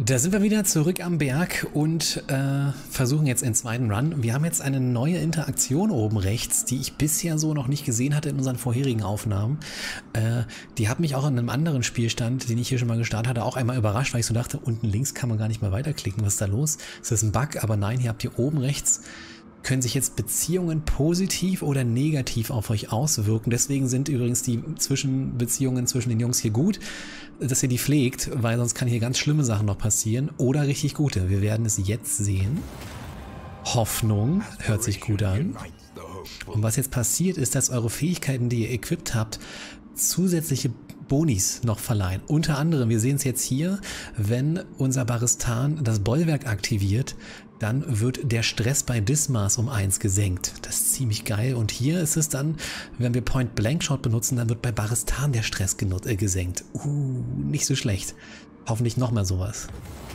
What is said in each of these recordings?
Da sind wir wieder zurück am Berg und versuchen jetzt den zweiten Run. Wir haben jetzt eine neue Interaktion oben rechts, die ich bisher so noch nicht gesehen hatte in unseren vorherigen Aufnahmen. Die hat mich auch in einem anderen Spielstand, den ich hier schon mal gestartet hatte, auch einmal überrascht, weil ich so dachte, unten links kann man gar nicht mehr weiterklicken. Was ist da los? Ist das ein Bug? Aber nein, hier habt ihr oben rechts, können sich jetzt Beziehungen positiv oder negativ auf euch auswirken. Deswegen sind übrigens die Zwischenbeziehungen zwischen den Jungs hier gut, dass ihr die pflegt, weil sonst kann hier ganz schlimme Sachen noch passieren oder richtig gute. Wir werden es jetzt sehen. Hoffnung hört sich gut an. Und was jetzt passiert ist, dass eure Fähigkeiten, die ihr equipped habt, zusätzliche Bonis noch verleihen. Unter anderem, wir sehen es jetzt hier, wenn unser Baristan das Bollwerk aktiviert, dann wird der Stress bei Dismas um 1 gesenkt. Das ist ziemlich geil. Und hier ist es dann, wenn wir Point Blank Shot benutzen, dann wird bei Baristan der Stress gesenkt. Nicht so schlecht. Hoffentlich nochmal sowas.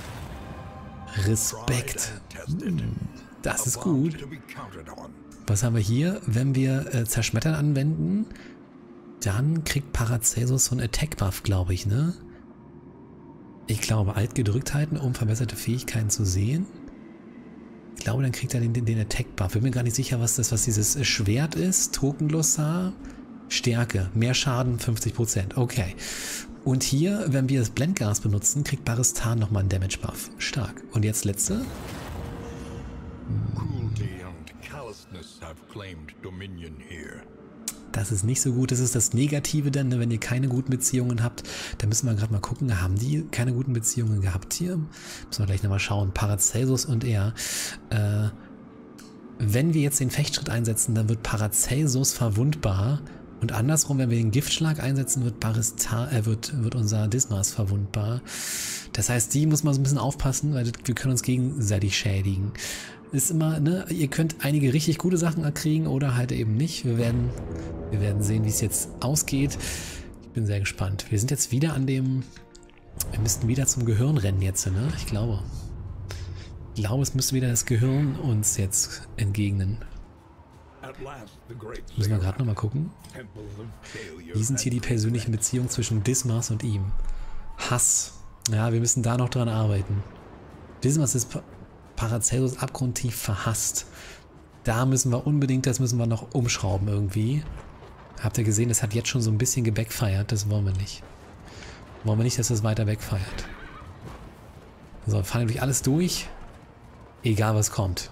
Respekt. Das ist gut. Was haben wir hier? Wenn wir Zerschmettern anwenden, dann kriegt Paracelsus so einen Attack-Buff, glaube ich, ne? Ich glaube, Alt gedrückt halten, um verbesserte Fähigkeiten zu sehen. Ich glaube, dann kriegt er den Attack-Buff. Ich bin mir gar nicht sicher, was dieses Schwert ist. Tokenglossar. Stärke. Mehr Schaden, 50%. Okay. Und hier, wenn wir das Blendgas benutzen, kriegt Baristan nochmal einen Damage-Buff. Stark. Und jetzt letzte. Das ist nicht so gut. Das ist das Negative dann, ne? Wenn ihr keine guten Beziehungen habt. Da müssen wir gerade mal gucken. Haben die keine guten Beziehungen gehabt hier? Müssen wir gleich nochmal schauen. Paracelsus und er. Wenn wir jetzt den Fechtschritt einsetzen, dann wird Paracelsus verwundbar. Und andersrum, wenn wir den Giftschlag einsetzen, wird unser Dismas verwundbar. Das heißt, die muss man so ein bisschen aufpassen, weil wir können uns gegenseitig schädigen. Ist immer, ne, ihr könnt einige richtig gute Sachen erkriegen oder halt eben nicht. Wir werden sehen, wie es jetzt ausgeht. Ich bin sehr gespannt. Wir sind jetzt wieder an dem, wir müssten wieder zum Gehirn rennen jetzt, ne? Ich glaube, es müsste wieder das Gehirn uns jetzt entgegnen. Müssen wir gerade nochmal gucken. Wie sind hier die persönlichen Beziehungen zwischen Dismas und ihm? Hass. Ja, wir müssen da noch dran arbeiten. Dismas ist Paracelsus abgrundtief verhasst. Da müssen wir unbedingt, das müssen wir noch umschrauben irgendwie. Habt ihr gesehen, das hat jetzt schon so ein bisschen gebackfeiert. Das wollen wir nicht. Wollen wir nicht, dass das weiter wegfeiert. So, wir fahren durch alles durch. Egal was kommt.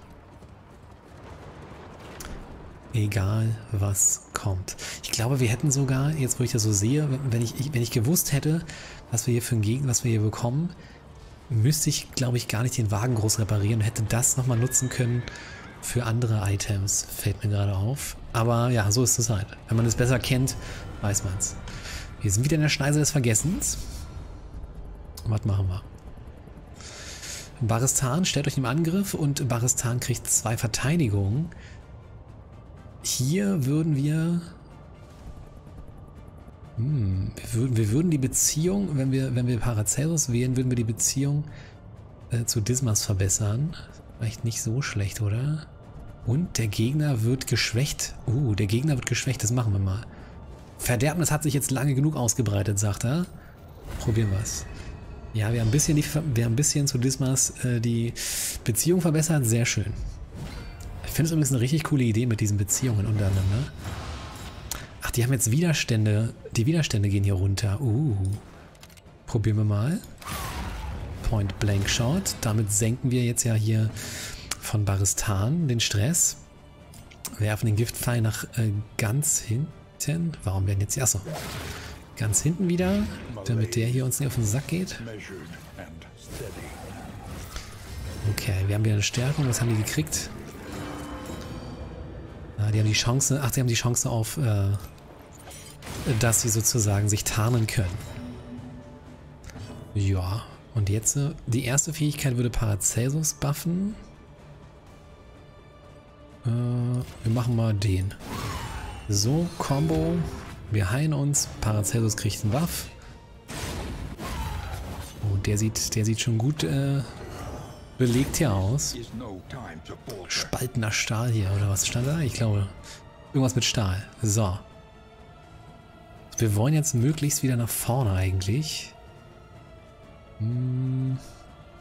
Egal was kommt. Ich glaube, wir hätten sogar, jetzt wo ich das so sehe, wenn ich gewusst hätte, was wir hier für einen Gegner, was wir hier bekommen, müsste ich, glaube ich, gar nicht den Wagen groß reparieren und hätte das nochmal nutzen können für andere Items. Fällt mir gerade auf. Aber ja, so ist es halt. Wenn man es besser kennt, weiß man es. Wir sind wieder in der Schneise des Vergessens. Was machen wir? Baristan stellt euch im Angriff und Baristan kriegt 2 Verteidigungen. Hier würden wir... Wir würden die Beziehung, wenn wir Paracelsus wählen, würden wir die Beziehung zu Dismas verbessern. Vielleicht nicht so schlecht, oder? Und der Gegner wird geschwächt. Der Gegner wird geschwächt, das machen wir mal. Verderbnis hat sich jetzt lange genug ausgebreitet, sagt er. Probieren wir es. Ja, wir haben ein bisschen zu Dismas die Beziehung verbessert. Sehr schön. Ich finde es übrigens eine richtig coole Idee mit diesen Beziehungen untereinander. Ach, die haben jetzt Widerstände. Die Widerstände gehen hier runter. Probieren wir mal. Point Blank Shot. Damit senken wir jetzt ja hier von Baristan den Stress. Werfen den Giftpfeil nach ganz hinten. Warum werden jetzt... Achso. Ganz hinten wieder, damit der hier uns nicht auf den Sack geht. Okay, wir haben wieder eine Stärkung. Was haben die gekriegt? Die haben die Chance, sie haben die Chance auf, dass sie sozusagen sich tarnen können. Ja, und jetzt, die erste Fähigkeit würde Paracelsus buffen. Wir machen mal den. So, Combo. Wir heilen uns. Paracelsus kriegt einen Buff. Und der sieht schon gut belegt hier aus. Spaltener Stahl hier, oder was stand da? Ich glaube, irgendwas mit Stahl. So. Wir wollen jetzt möglichst wieder nach vorne eigentlich.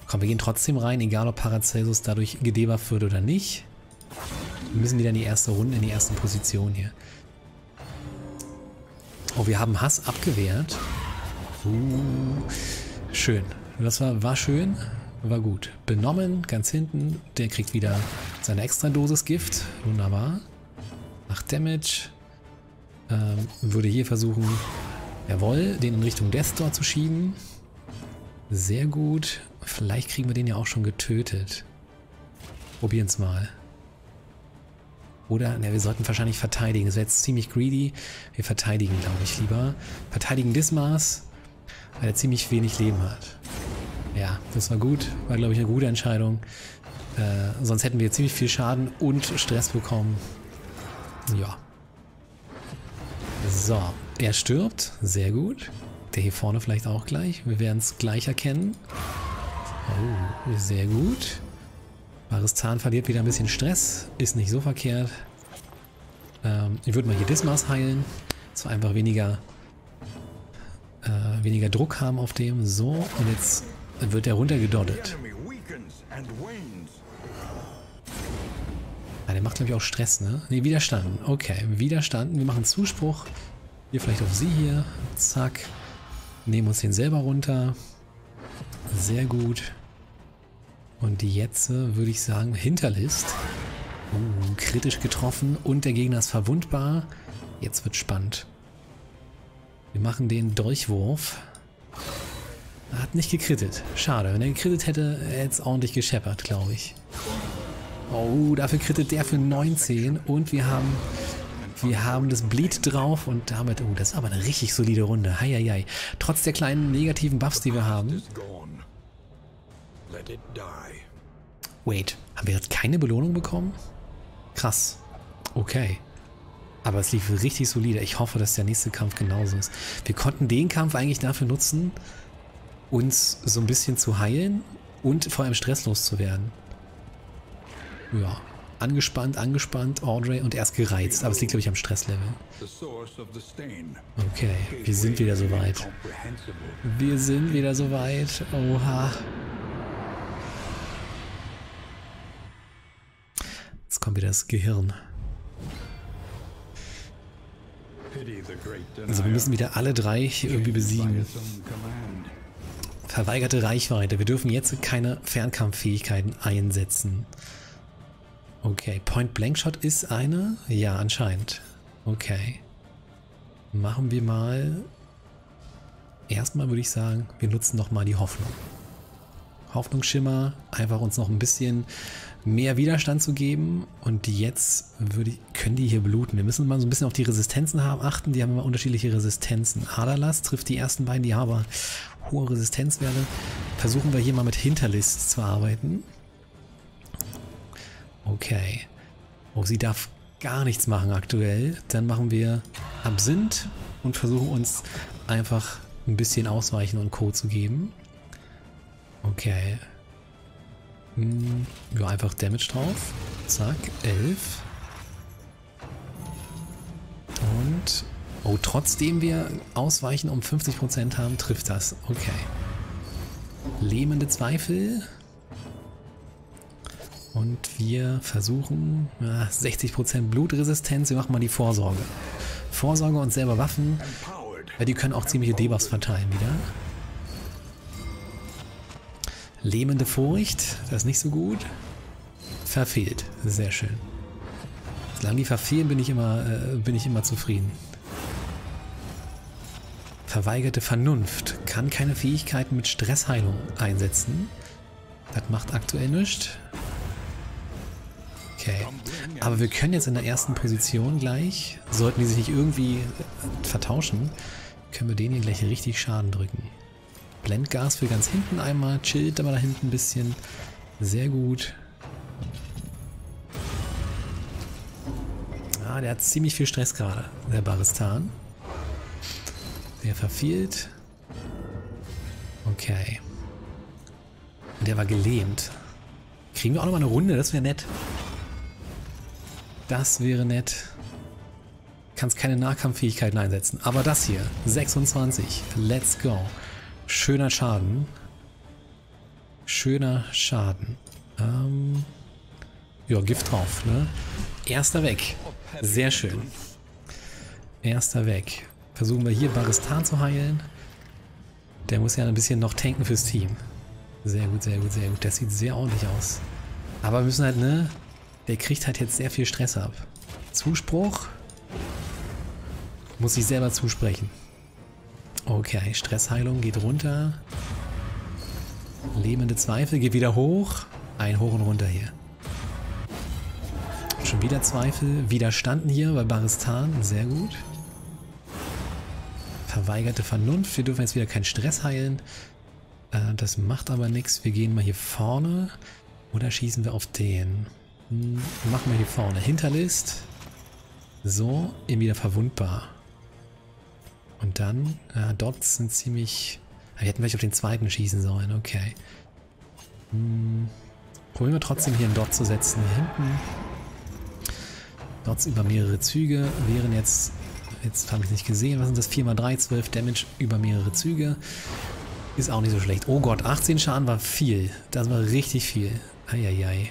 Komm, wir gehen trotzdem rein, egal ob Paracelsus dadurch gedebufft wird oder nicht. Wir müssen wieder in die erste Runde, in die erste Position hier. Oh, wir haben Hass abgewehrt. Schön. Das war schön. War gut. Benommen, ganz hinten. Der kriegt wieder seine Extra-Dosis Gift. Wunderbar. 8 Damage. Würde hier versuchen, jawohl, den in Richtung Death Door zu schieben. Sehr gut. Vielleicht kriegen wir den ja auch schon getötet. Probieren es mal. Oder, ne, wir sollten wahrscheinlich verteidigen. Das wäre jetzt ziemlich greedy. Wir verteidigen, glaube ich, lieber. Verteidigen Dismas, weil er ziemlich wenig Leben hat. Ja, das war gut. War, glaube ich, eine gute Entscheidung. Sonst hätten wir ziemlich viel Schaden und Stress bekommen. Ja. So, er stirbt. Sehr gut. Der hier vorne vielleicht auch gleich. Wir werden es gleich erkennen. Oh, sehr gut. Baristan verliert wieder ein bisschen Stress. Ist nicht so verkehrt. Ich würde mal hier Dismas heilen. Dass wir einfach weniger Druck haben auf dem. So, und jetzt wird er runtergedoddet. Ah, der macht, glaube ich, auch Stress, ne? Ne, widerstanden. Okay, widerstanden. Wir machen Zuspruch. Hier vielleicht auf sie hier. Zack. Nehmen uns den selber runter. Sehr gut. Und jetzt würde ich sagen, Hinterlist. Kritisch getroffen und der Gegner ist verwundbar. Jetzt wird spannend. Wir machen den Durchwurf. Er hat nicht gekrittet. Schade. Wenn er gekrittet hätte, er hätte es ordentlich gescheppert, glaube ich. Oh, dafür krittet der für 19 und wir haben das Bleed drauf und damit, oh, das ist aber eine richtig solide Runde. Heieiei. Trotz der kleinen negativen Buffs, die wir haben. Wait, haben wir jetzt keine Belohnung bekommen? Krass. Okay. Aber es lief richtig solide. Ich hoffe, dass der nächste Kampf genauso ist. Wir konnten den Kampf eigentlich dafür nutzen, uns so ein bisschen zu heilen und vor allem stresslos zu werden. Ja. Angespannt, Audrey und erst gereizt. Aber es liegt, glaube ich, am Stresslevel. Okay, wir sind wieder soweit. Wir sind wieder soweit. Oha. Jetzt kommt wieder das Gehirn. Also wir müssen wieder alle drei hier irgendwie besiegen. Verweigerte Reichweite. Wir dürfen jetzt keine Fernkampffähigkeiten einsetzen. Okay, Point-Blank-Shot ist eine? Ja, anscheinend. Okay. Machen wir mal... Erstmal würde ich sagen, wir nutzen nochmal die Hoffnung. Hoffnungsschimmer, einfach uns noch ein bisschen mehr Widerstand zu geben. Und jetzt können die hier bluten. Wir müssen mal so ein bisschen auf die Resistenzen achten. Die haben immer unterschiedliche Resistenzen. Aderlass trifft die ersten beiden, die haben aber hohe Resistenzwerte. Versuchen wir hier mal mit Hinterlist zu arbeiten. Okay. Oh, sie darf gar nichts machen aktuell. Dann machen wir Absinth und versuchen uns einfach ein bisschen Ausweichen und Co. zu geben. Okay. Ja, einfach Damage drauf. Zack, 11. Und... Oh, trotzdem wir Ausweichen um 50% haben, trifft das. Okay. Lähmende Zweifel. Und wir versuchen 60% Blutresistenz. Wir machen mal die Vorsorge. Vorsorge und selber Waffen. Weil die können auch ziemliche Debuffs verteilen wieder. Lähmende Furcht. Das ist nicht so gut. Verfehlt. Sehr schön. Solange die verfehlen, bin ich immer zufrieden. Verweigerte Vernunft. Kann keine Fähigkeiten mit Stressheilung einsetzen. Das macht aktuell nichts. Okay, aber wir können jetzt in der ersten Position gleich, sollten die sich nicht irgendwie vertauschen, können wir denen hier gleich richtig Schaden drücken. Blendgas für ganz hinten einmal, chillt aber da hinten ein bisschen. Sehr gut. Ah, der hat ziemlich viel Stress gerade, der Baristan. Der verfehlt. Okay. Der war gelähmt. Kriegen wir auch nochmal eine Runde, das wäre nett. Das wäre nett. Kannst keine Nahkampffähigkeiten einsetzen. Aber das hier, 26. Let's go. Schöner Schaden. schöner Schaden. Ja, Gift drauf, ne? Erster weg. Sehr schön. Erster weg. Versuchen wir hier Baristan zu heilen. Der muss ja ein bisschen noch tanken fürs Team. Sehr gut, sehr gut, sehr gut. Das sieht sehr ordentlich aus. Aber wir müssen halt, ne? Der kriegt halt jetzt sehr viel Stress ab. Zuspruch. Muss sich selber zusprechen. Okay, Stressheilung geht runter. Lähmende Zweifel geht wieder hoch. Ein hoch und runter hier. Schon wieder Zweifel. Widerstanden hier bei Baristan. Sehr gut. Verweigerte Vernunft. Wir dürfen jetzt wieder keinen Stress heilen. Das macht aber nichts. Wir gehen mal hier vorne. Oder schießen wir auf den? Machen wir hier vorne. Hinterlist. So, eben wieder verwundbar. Und dann, Dots sind ziemlich... Wir hätten vielleicht auf den zweiten schießen sollen, okay. Probieren wir trotzdem hier einen Dot zu setzen. Hier hinten. Dots über mehrere Züge wären jetzt habe ich nicht gesehen, was sind das? 4x3, 12 Damage über mehrere Züge. Ist auch nicht so schlecht. Oh Gott, 18 Schaden war viel. Das war richtig viel. Eieiei.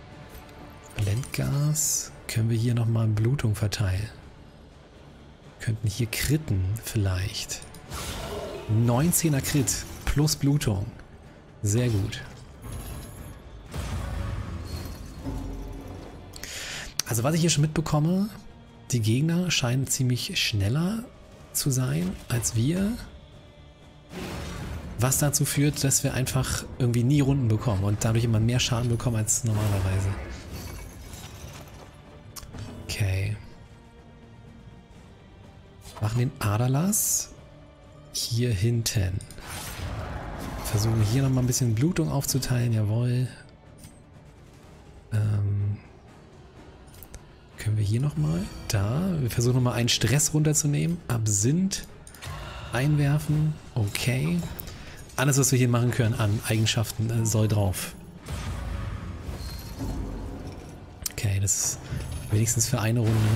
Blendgas. Können wir hier nochmal Blutung verteilen? Könnten hier kritten vielleicht. 19er Crit plus Blutung. Sehr gut. Also was ich hier schon mitbekomme, die Gegner scheinen ziemlich schneller zu sein als wir. Was dazu führt, dass wir einfach irgendwie nie Runden bekommen und dadurch immer mehr Schaden bekommen als normalerweise. Okay. Machen den Aderlass hier hinten. Versuchen hier nochmal ein bisschen Blutung aufzuteilen, jawohl. Können wir hier nochmal? Da. Wir versuchen nochmal einen Stress runterzunehmen. Absinth einwerfen. Okay. Alles, was wir hier machen können an Eigenschaften, soll drauf. Okay, das ist wenigstens für eine Runde.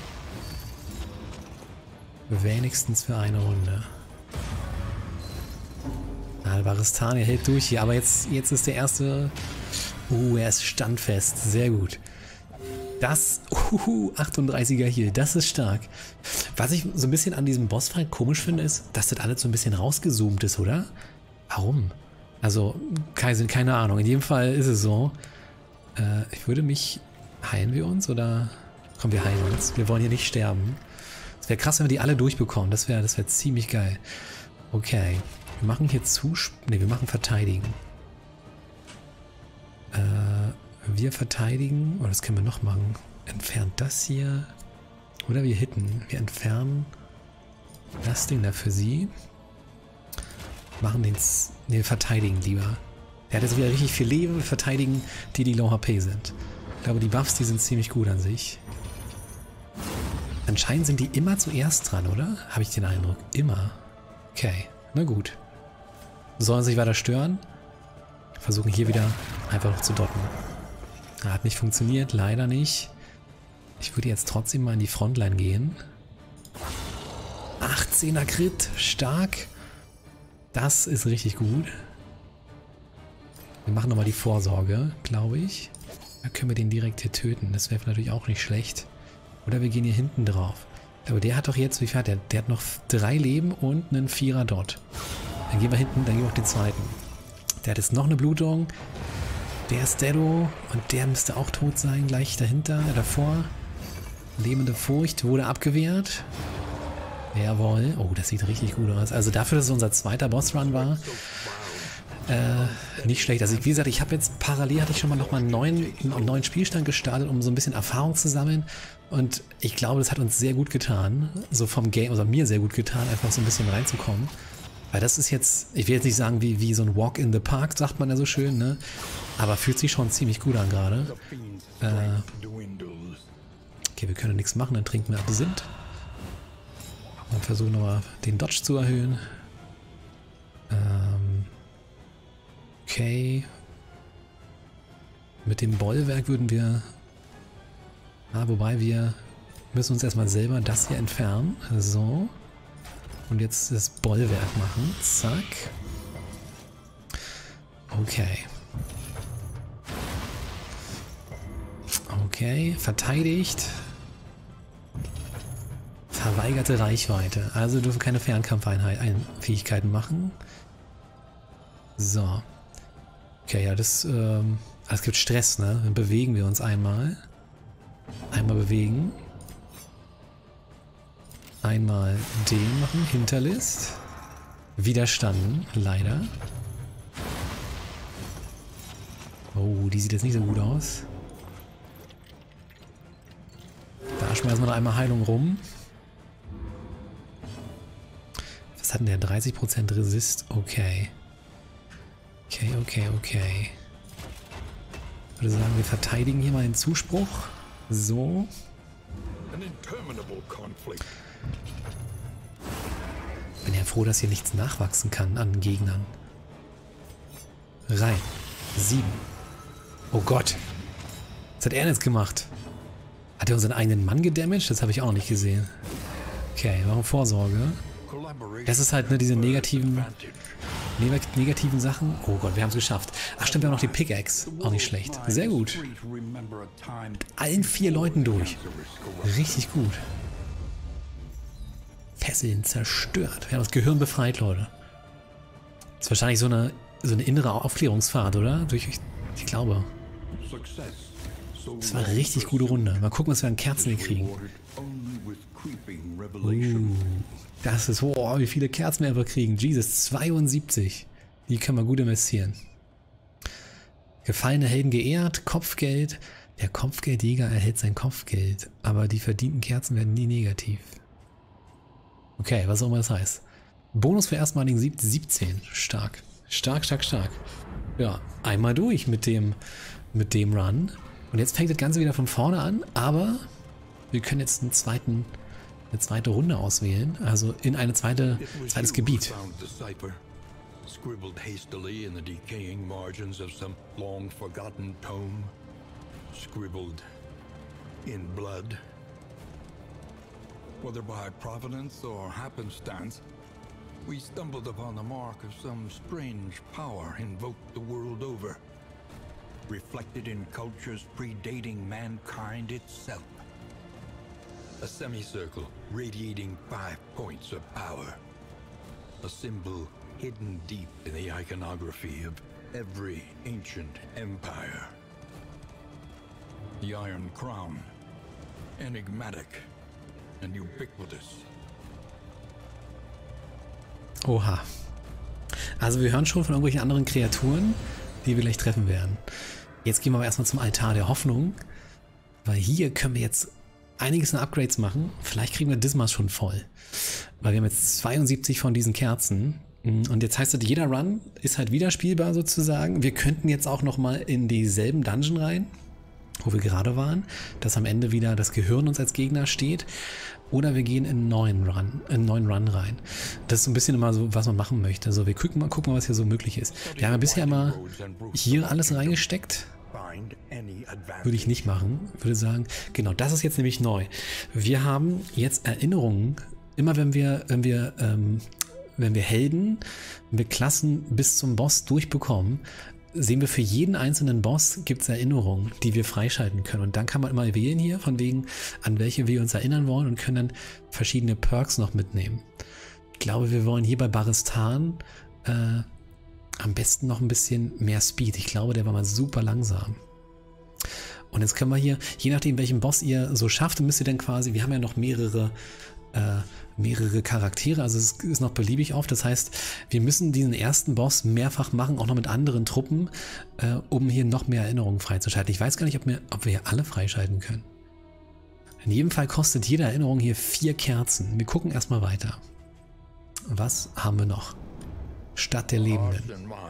Wenigstens für eine Runde. Baristan, er hält durch hier, aber jetzt ist der erste... er ist standfest. Sehr gut. Das... 38er hier, das ist stark. Was ich so ein bisschen an diesem Bossfight komisch finde, ist, dass das alles so ein bisschen rausgezoomt ist, oder? Warum? Also, keine Ahnung. In jedem Fall ist es so. Ich würde mich... Heilen wir uns, oder... Komm, wir heilen uns. Wir wollen hier nicht sterben. Es wäre krass, wenn wir die alle durchbekommen. Das wäre ziemlich geil. Okay. Wir machen hier wir machen verteidigen. Wir verteidigen. Oh, das können wir noch machen. Entfernt das hier. Oder wir hitten. Wir entfernen das Ding da für sie. Machen den... Ne, wir verteidigen lieber. Er hat jetzt wieder richtig viel Leben. Wir verteidigen die Low HP sind. Ich glaube, die Buffs, die sind ziemlich gut an sich. Anscheinend sind die immer zuerst dran, oder? Habe ich den Eindruck. Immer. Okay, na gut. Sollen sich weiter stören? Versuchen hier wieder einfach noch zu dotten. Hat nicht funktioniert, leider nicht. Ich würde jetzt trotzdem mal in die Frontline gehen. 18er Crit, stark. Das ist richtig gut. Wir machen nochmal die Vorsorge, glaube ich. Da können wir den direkt hier töten. Das wäre natürlich auch nicht schlecht. Oder wir gehen hier hinten drauf. Aber der hat doch jetzt, wie viel hat der? Der hat noch 3 Leben und einen 4er Dot. Dann gehen wir hinten, dann gehen wir auf den zweiten. Der hat jetzt noch eine Blutung. Der ist Dedo und der müsste auch tot sein, gleich dahinter, davor. Lebende Furcht wurde abgewehrt. Jawohl. Oh, das sieht richtig gut aus. Also dafür, dass es unser zweiter Bossrun war, nicht schlecht. Also wie gesagt, ich habe jetzt parallel, hatte ich schon mal nochmal einen neuen Spielstand gestartet, um so ein bisschen Erfahrung zu sammeln. Und ich glaube, das hat uns sehr gut getan, so vom Game, also mir sehr gut getan, einfach so ein bisschen reinzukommen. Weil das ist jetzt, ich will jetzt nicht sagen wie so ein Walk in the Park, sagt man ja so schön, ne? Aber fühlt sich schon ziemlich gut an gerade. Okay, wir können nichts machen, dann trinken wir Absinth. Und versuchen nochmal den Dodge zu erhöhen. Okay. Mit dem Bollwerk würden wir... wobei wir müssen uns erstmal selber das hier entfernen. So. Und jetzt das Bollwerk machen. Zack. Okay. Okay, verteidigt. Verweigerte Reichweite. Also dürfen keine Fernkampffähigkeiten machen. So. Okay, ja, das gibt Stress, ne? Dann bewegen wir uns einmal. Einmal bewegen. Einmal den machen, Hinterlist. Widerstanden, leider. Oh, die sieht jetzt nicht so gut aus. Da schmeißen wir noch einmal Heilung rum. Was hat denn der? 30% Resist? Okay. Okay. Ich würde sagen, wir verteidigen hier mal den Zuspruch. So. Bin ja froh, dass hier nichts nachwachsen kann an Gegnern. Rein. 7. Oh Gott. Was hat er denn jetzt gemacht? Hat er unseren eigenen Mann gedamaged? Das habe ich auch nicht gesehen. Okay, warum Vorsorge? Das ist halt, ne, diese negativen Sachen. Oh Gott, wir haben es geschafft. Ach stimmt, wir haben noch die Pickaxe. Auch nicht schlecht. Sehr gut. Mit allen 4 Leuten durch. Richtig gut. Fesseln zerstört. Wir haben das Gehirn befreit, Leute. Das ist wahrscheinlich so eine innere Aufklärungsfahrt, oder? Ich glaube. Das war eine richtig gute Runde. Mal gucken, was wir an Kerzen hier kriegen. Das ist, oh, wie viele Kerzen wir einfach kriegen. Jesus, 72. Die können wir gut investieren. Gefallene Helden geehrt, Kopfgeld. Der Kopfgeldjäger erhält sein Kopfgeld, aber die verdienten Kerzen werden nie negativ. Okay, was auch immer das heißt. Bonus für erstmaligen Sieg 17. Stark. Stark. Ja, einmal durch mit dem Run. Und jetzt fängt das Ganze wieder von vorne an, aber wir können jetzt eine zweite Runde auswählen, also in zweites Gebiet. Scribbled hastily in the decaying margins of some long forgotten tome. Scribbled in blood. Whether by providence or happenstance, we stumbled upon the mark of some strange power invoked the world over, reflected in cultures predating mankind itself. A semicircle radiating 5 points of power. A symbol hidden deep in the iconography of every ancient empire. The Iron Crown, enigmatic and ubiquitous. Oha. Also wir hören schon von irgendwelchen anderen Kreaturen, die wir gleich treffen werden. Jetzt gehen wir aber erstmal zum Altar der Hoffnung, weil hier können wir jetzt einiges an Upgrades machen. Vielleicht kriegen wir Dismas schon voll. Weil wir haben jetzt 72 von diesen Kerzen. Und jetzt heißt das, jeder Run ist halt wieder spielbar sozusagen. Wir könnten jetzt auch nochmal in dieselben Dungeon rein, wo wir gerade waren, dass am Ende wieder das Gehirn uns als Gegner steht. Oder wir gehen in einen neuen Run rein. Das ist so ein bisschen immer so, was man machen möchte. Also wir gucken mal, was hier so möglich ist. Wir haben ja bisher immer hier alles reingesteckt. Würde ich nicht machen. Würde sagen, genau, das ist jetzt nämlich neu. Wir haben jetzt Erinnerungen, immer wenn wir Helden, wenn wir Klassen bis zum Boss durchbekommen, sehen wir für jeden einzelnen Boss gibt es Erinnerungen, die wir freischalten können. Und dann kann man immer wählen hier, von wegen, an welche wir uns erinnern wollen und können dann verschiedene Perks noch mitnehmen. Ich glaube, wir wollen hier bei Baristan am besten noch ein bisschen mehr Speed. Ich glaube, der war mal super langsam. Und jetzt können wir hier, je nachdem welchen Boss ihr so schafft, müsst ihr dann quasi, wir haben ja noch mehrere Charaktere, also es ist noch beliebig auf. Das heißt, wir müssen diesen ersten Boss mehrfach machen, auch noch mit anderen Truppen, um hier noch mehr Erinnerungen freizuschalten. Ich weiß gar nicht, ob wir hier alle freischalten können. In jedem Fall kostet jede Erinnerung hier 4 Kerzen. Wir gucken erstmal weiter. Was haben wir noch? Stadt der Lebenden.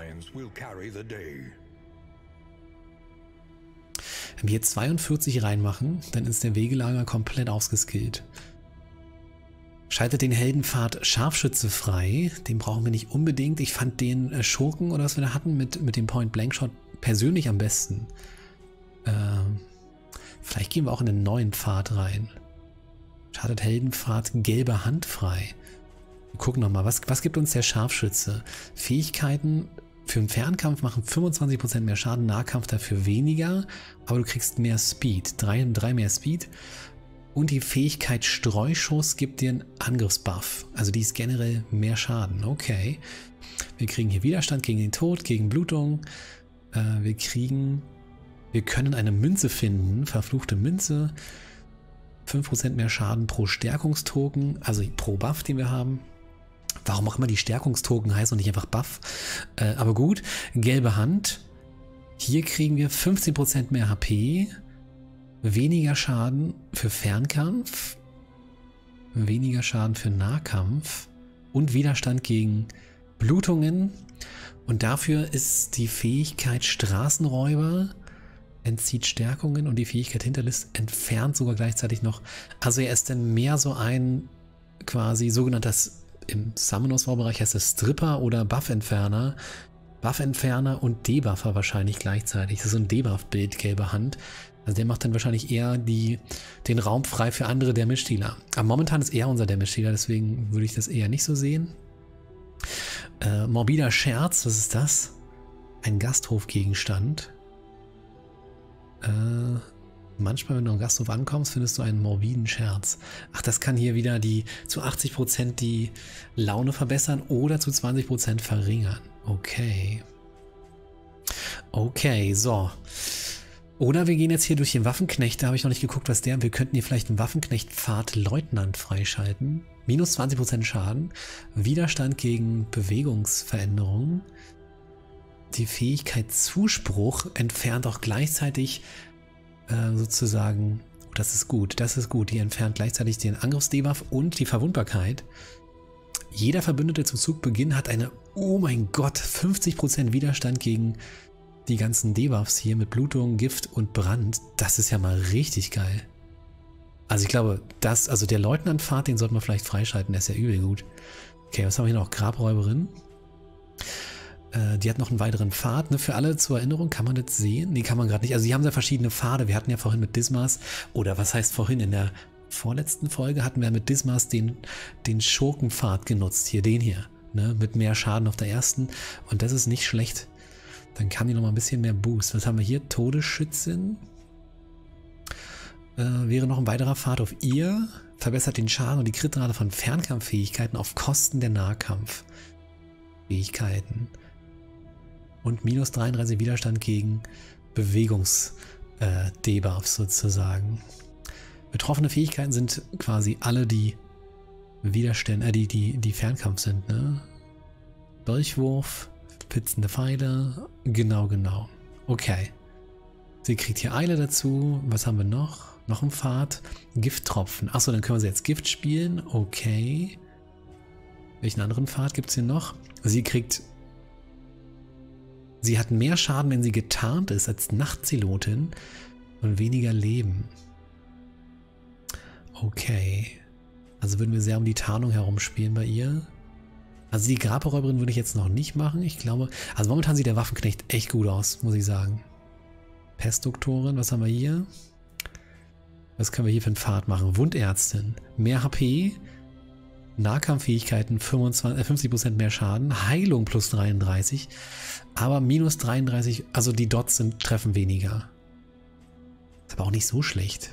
Wenn wir jetzt 42 reinmachen, dann ist der Wegelager komplett ausgeskillt. Schaltet den Heldenpfad Scharfschütze frei. Den brauchen wir nicht unbedingt. Ich fand den Schurken oder was wir da hatten mit dem Point-Blank-Shot persönlich am besten. Vielleicht gehen wir auch in den neuen Pfad rein. Schaltet Heldenpfad gelbe Hand frei. Wir gucken nochmal, was gibt uns der Scharfschütze? Fähigkeiten für einen Fernkampf machen 25% mehr Schaden, Nahkampf dafür weniger, aber du kriegst mehr Speed, 3 mehr Speed. Und die Fähigkeit Streuschuss gibt dir einen Angriffsbuff. Also die ist generell mehr Schaden. Okay. Wir kriegen hier Widerstand gegen den Tod, gegen Blutung. Wir können eine Münze finden, verfluchte Münze. 5% mehr Schaden pro Stärkungstoken, also pro Buff, den wir haben. Warum auch immer die Stärkungstoken heißen und nicht einfach Buff. Aber gut, gelbe Hand. Hier kriegen wir 15% mehr HP. Weniger Schaden für Fernkampf. Weniger Schaden für Nahkampf. Und Widerstand gegen Blutungen. Und dafür ist die Fähigkeit Straßenräuber, entzieht Stärkungen, und die Fähigkeit Hinterlist entfernt sogar gleichzeitig noch. Also er ist dann mehr so ein quasi sogenanntes, im Summoners-Bereich heißt es Stripper oder Buff-Entferner. Buff-Entferner und Debuffer wahrscheinlich gleichzeitig. Das ist so ein Debuff-Bild, gelbe Hand. Also der macht dann wahrscheinlich eher den Raum frei für andere Damage-Dealer. Aber momentan ist er unser Damage-Dealer, deswegen würde ich das eher nicht so sehen. Morbider Scherz, was ist das? Ein Gasthofgegenstand. Manchmal, wenn du am Gasthof ankommst, findest du einen morbiden Scherz. Ach, das kann hier wieder zu 80% die Laune verbessern oder zu 20% verringern. Okay. Okay, so. Oder wir gehen jetzt hier durch den Waffenknecht. Da habe ich noch nicht geguckt, was wir könnten hier vielleicht einen Waffenknecht-Pfad-Leutnant freischalten. Minus 20% Schaden. Widerstand gegen Bewegungsveränderungen. Die Fähigkeit Zuspruch entfernt auch gleichzeitig sozusagen, oh, das ist gut, die entfernt gleichzeitig den Angriffsdebuff und die Verwundbarkeit. Jeder Verbündete zum Zugbeginn hat eine, oh mein Gott, 50% Widerstand gegen die ganzen Debuffs hier mit Blutung, Gift und Brand. Das ist ja mal richtig geil. Also ich glaube, also der Leutnantpfad, den sollten wir vielleicht freischalten, der ist ja übel gut. Okay, was haben wir hier noch? Grabräuberin. Die hat noch einen weiteren Pfad, ne? Für alle zur Erinnerung, kann man das sehen? Nee, kann man gerade nicht. Also die haben ja verschiedene Pfade. Wir hatten ja vorhin mit Dismas, oder was heißt vorhin, in der vorletzten Folge hatten wir mit Dismas den Schurkenpfad genutzt. Hier, den hier, ne? Mit mehr Schaden auf der ersten. Und das ist nicht schlecht. Dann kam die noch mal ein bisschen mehr Boost. Was haben wir hier? Todesschützin. Wäre noch ein weiterer Pfad auf ihr. Verbessert den Schaden und die Kritrate von Fernkampffähigkeiten auf Kosten der Nahkampffähigkeiten. Und minus 33 Widerstand gegen Bewegungs-Debuffs sozusagen. Betroffene Fähigkeiten sind quasi alle die Widerstände, die Fernkampf sind, ne? Dolchwurf, pitzende Pfeile, genau. Okay. Sie kriegt hier Eile dazu. Was haben wir noch? Noch ein Pfad. Gifttropfen. Achso, dann können wir sie jetzt Gift spielen. Okay. Welchen anderen Pfad gibt es hier noch? Sie hat mehr Schaden, wenn sie getarnt ist als Nachtzelotin und weniger Leben. Okay. Also würden wir sehr um die Tarnung herumspielen bei ihr. Also die Grabräuberin würde ich jetzt noch nicht machen. Ich glaube, also momentan sieht der Waffenknecht echt gut aus, muss ich sagen. Pestdoktorin, was haben wir hier? Was können wir hier für einen Pfad machen? Wundärztin. Mehr HP. Nahkampffähigkeiten 50% mehr Schaden. Heilung plus 33. Aber minus 33, also die Dots treffen weniger. Ist aber auch nicht so schlecht.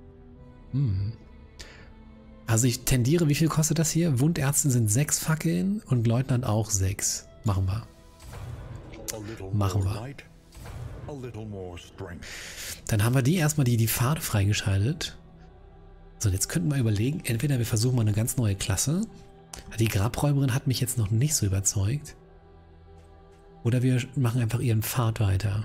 Also ich tendiere, wie viel kostet das hier? Wundärztin sind 6 Fackeln und Leutnant auch 6. Machen wir. Dann haben wir erstmal die Pfade freigeschaltet. So, jetzt könnten wir überlegen, entweder wir versuchen mal eine ganz neue Klasse. Die Grabräuberin hat mich jetzt noch nicht so überzeugt. Oder wir machen einfach ihren Pfad weiter.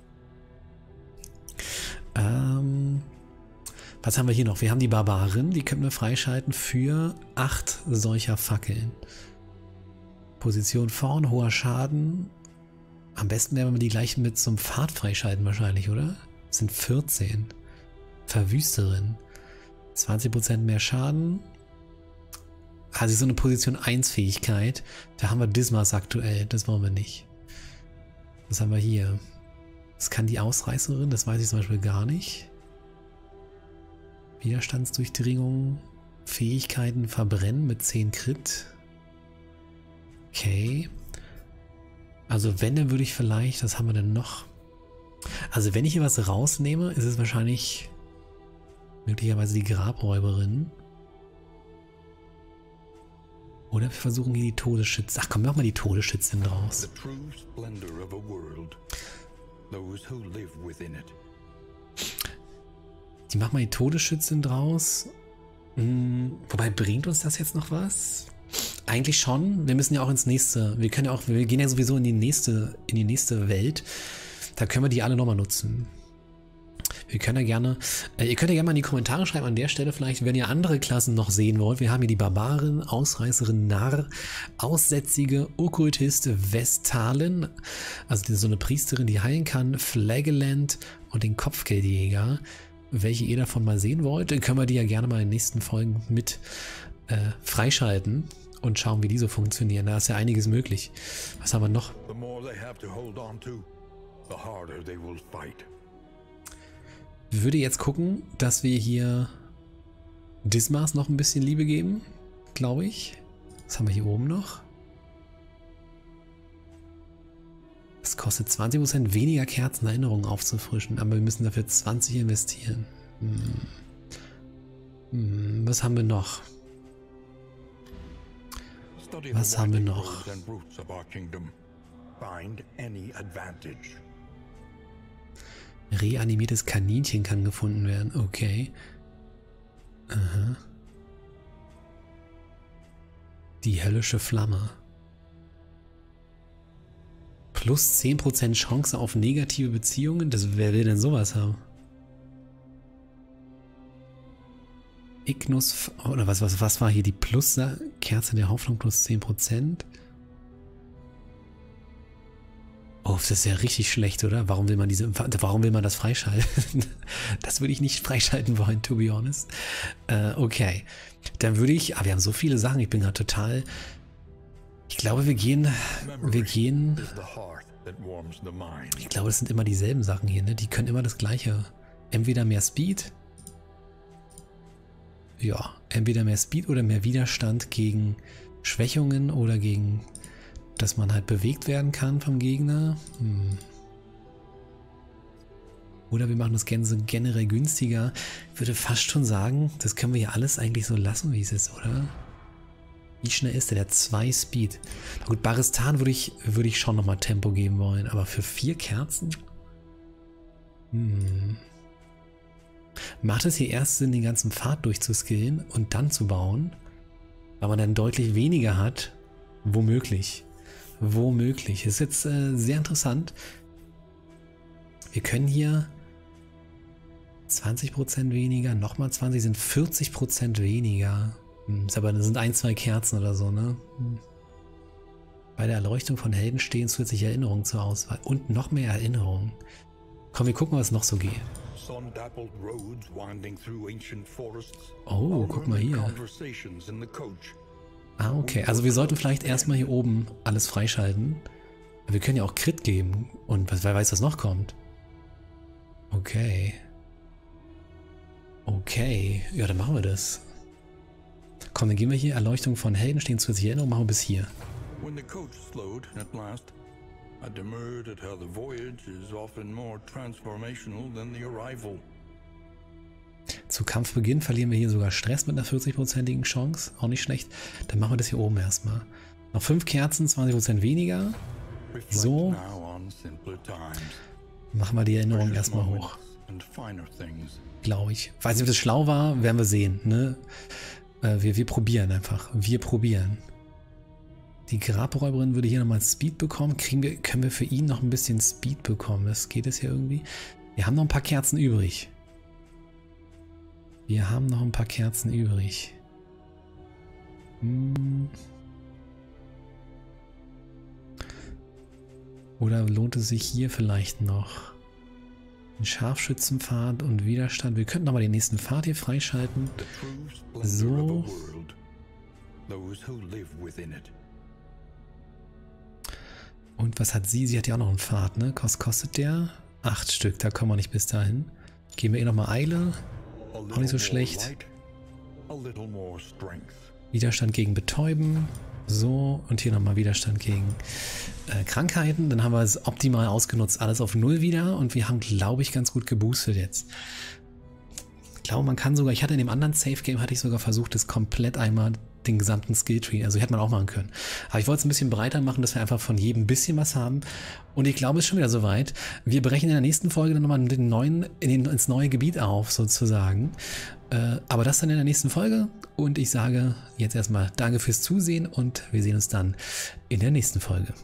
Was haben wir hier noch? Wir haben die Barbarin, die können wir freischalten für 8 solcher Fackeln. Position vorn, hoher Schaden. Am besten werden wir die gleichen mit so einem Pfad freischalten wahrscheinlich, oder? Das sind 14. Verwüsterin. 20% mehr Schaden. Also so eine Position 1 Fähigkeit. Da haben wir Dismas aktuell. Das wollen wir nicht. Was haben wir hier? Das kann die Ausreißerin. Das weiß ich zum Beispiel gar nicht. Widerstandsdurchdringung. Fähigkeiten verbrennen mit 10 Crit. Okay. Also wenn, dann würde ich vielleicht, was haben wir denn noch? Also wenn ich hier was rausnehme, ist es wahrscheinlich möglicherweise die Grabräuberin. Oder wir versuchen hier die Todesschützen. Ach komm, mach mal die Todesschützen draus. Die machen mal die Todesschützen draus. Wobei, bringt uns das jetzt noch was? Eigentlich schon. Wir müssen ja auch ins nächste. Wir gehen ja sowieso in die nächste Welt. Da können wir die alle nochmal nutzen. Wir können ja gerne, ihr könnt ja gerne mal in die Kommentare schreiben an der Stelle vielleicht, wenn ihr andere Klassen noch sehen wollt. Wir haben hier die Barbarin, Ausreißerin, Narr, Aussätzige, Okkultist, Vestalin, also so eine Priesterin, die heilen kann, Flagellant und den Kopfgeldjäger. Welche ihr davon mal sehen wollt, dann können wir die ja gerne mal in den nächsten Folgen mit freischalten und schauen, wie die so funktionieren. Da ist ja einiges möglich. Was haben wir noch? Ich würde jetzt gucken, dass wir hier Dismas noch ein bisschen Liebe geben, glaube ich. Was haben wir hier oben noch? Es kostet 20% weniger Kerzenerinnerungen aufzufrischen, aber wir müssen dafür 20 investieren. Was haben wir noch? Was haben wir noch? Reanimiertes Kaninchen kann gefunden werden. Okay. Aha. Die höllische Flamme. Plus 10% Chance auf negative Beziehungen? Wer will denn sowas haben? Ignus, oder was war hier die Kerze der Hoffnung plus 10%? Oh, das ist ja richtig schlecht, oder? Warum will man das freischalten? Das würde ich nicht freischalten wollen, to be honest. Okay. Dann würde ich, wir haben so viele Sachen, ich bin gerade total, ich glaube, wir gehen, ich glaube, das sind immer dieselben Sachen hier, ne? Die können immer das Gleiche. Entweder mehr Speed, ja, entweder mehr Speed oder mehr Widerstand gegen Schwächungen oder gegen, dass man halt bewegt werden kann vom Gegner. Oder wir machen das generell günstiger. Ich würde fast schon sagen, das können wir ja alles eigentlich so lassen, wie es ist, oder? Wie schnell ist der? Der hat 2 Speed. Na gut, Baristan würde ich schon nochmal Tempo geben wollen, aber für 4 Kerzen? Macht es hier erst Sinn, den ganzen Pfad durchzuskillen und dann zu bauen, weil man dann deutlich weniger hat? Womöglich. Womöglich. Ist jetzt sehr interessant. Wir können hier 20% weniger, nochmal 20 sind 40% weniger. Das sind 1, 2 Kerzen oder so, ne? Bei der Erleuchtung von Helden stehen zusätzliche Erinnerungen zur Auswahl. Und noch mehr Erinnerungen. Komm, wir gucken, was noch so geht. Oh, guck mal hier. Ah, okay. Also wir sollten vielleicht erstmal hier oben alles freischalten. Wir können ja auch Crit geben. Und wer weiß, was noch kommt. Okay. Okay. Ja, dann machen wir das. Komm, dann gehen wir hier. Erleuchtung von Helden stehen zusätzliche Erinnerungen. Machen wir bis hier. Zu Kampfbeginn verlieren wir hier sogar Stress mit einer 40%igen Chance. Auch nicht schlecht. Dann machen wir das hier oben erstmal. Noch 5 Kerzen, 20% weniger. So. Machen wir die Erinnerung erstmal hoch. Glaube ich. Weiß nicht, ob das schlau war, werden wir sehen. Ne? Wir probieren einfach. Wir probieren. Die Grabräuberin würde hier nochmal Speed bekommen. Können wir für ihn noch ein bisschen Speed bekommen? Das geht es hier irgendwie? Wir haben noch ein paar Kerzen übrig. Wir haben noch ein paar Kerzen übrig. Oder lohnt es sich hier vielleicht noch? Ein Scharfschützenpfad und Widerstand. Wir könnten nochmal den nächsten Pfad hier freischalten. So. Und was hat sie? Sie hat ja auch noch einen Pfad, ne? Was kostet der? 8 Stück, da kommen wir nicht bis dahin. Geben wir ihr nochmal Eile. Auch nicht so schlecht. Widerstand gegen Betäuben. So, und hier nochmal Widerstand gegen Krankheiten. Dann haben wir es optimal ausgenutzt, alles auf 0 wieder. Und wir haben, glaube ich, ganz gut geboostet jetzt. Ich glaube, man kann sogar, ich hatte in dem anderen Safe-Game, hatte ich sogar versucht, das komplett einmal den gesamten Skilltree, also hätte man auch machen können. Aber ich wollte es ein bisschen breiter machen, dass wir einfach von jedem ein bisschen was haben. Und ich glaube, es ist schon wieder soweit. Wir brechen in der nächsten Folge dann nochmal ins neue Gebiet auf, sozusagen. Aber das dann in der nächsten Folge. Und ich sage jetzt erstmal danke fürs Zusehen und wir sehen uns dann in der nächsten Folge.